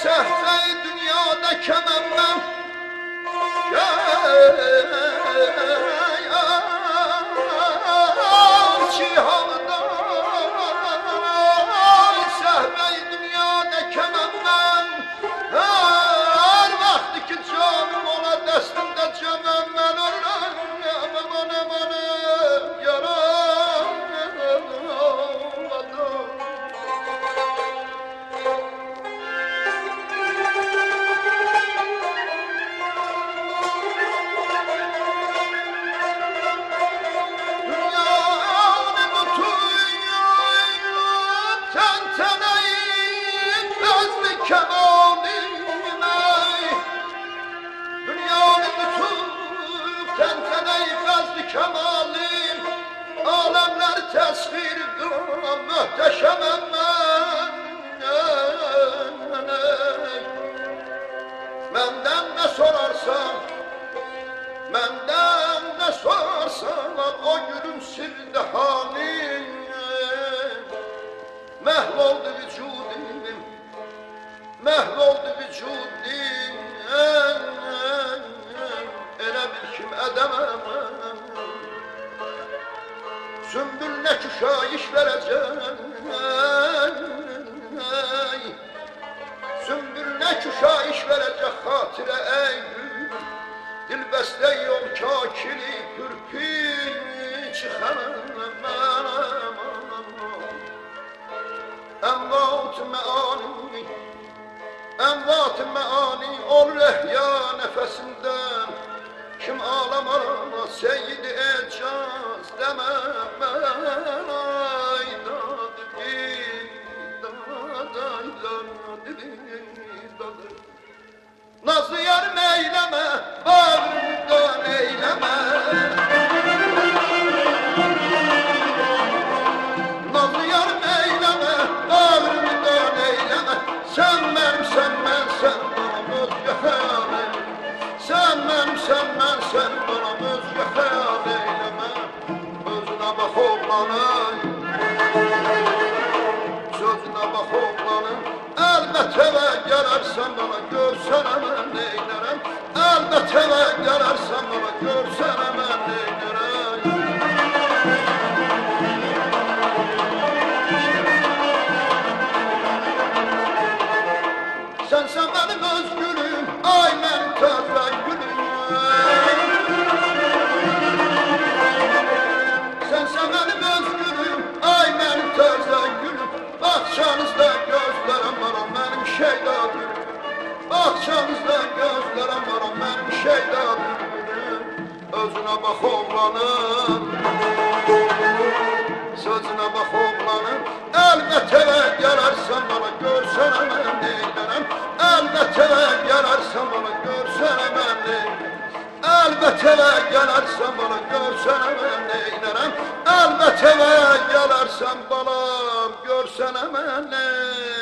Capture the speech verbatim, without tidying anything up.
sehve dünyada kememmem ki halda sehve dünyada kememmem her vakti ki canım ola destimde cemem ben olam aman aman yaraladım. Kemalim, alemler tesvir durum muhteşemem ben. Menden ne sorarsan, menden ne sorarsan o gülüm sirde halim. Mahvoldu vücudim, mahvoldu vücudim. Ele bil kim edemem. Sümbül ne küşayiş vereceğim, sümbül ne küşayiş verecek hatire ey gül. Dilbeste yol kakili pürpün çıkanım envat meani, envat meani ol rehya nefesinden. Kim ağlamar Seyyid-i Ecaz demem ben ay dadı bir dadaylar dadı. Nazlı yar meyleme bağrımdan eyleme, nazlı yar meyleme bağrımdan eyleme. Sen benim sen ben sen bana özgü hayalim. Sen benim sen ben sen bana özgü hayal eyleme. Özüne bak oğlanın, sözüne bak oğlanın. Elbet eve gelersen bana görsen hemen neylerem. Elbet eve gelersen bana görsen hemen neylerem. Sen sen benim özgürüm, aynen taze gülüm. Sen sen benim özgürüm, aynen taze gülüm. Bahçanızda gözlerim var o benim şeyda gülüm. Bahçanızda gözlerim var o benim şeyda gülüm. Özüne bak oğlanın, sözüne bak oğlanın. Elbet eve gelersen bana görsen hemen neylerem. Elbet eve gelersen bana görsen hemen neylerem. Elbet eve gelersen bana görsen hemen neylerem. Elbet eve gelersen balam görsen hemen neylerem.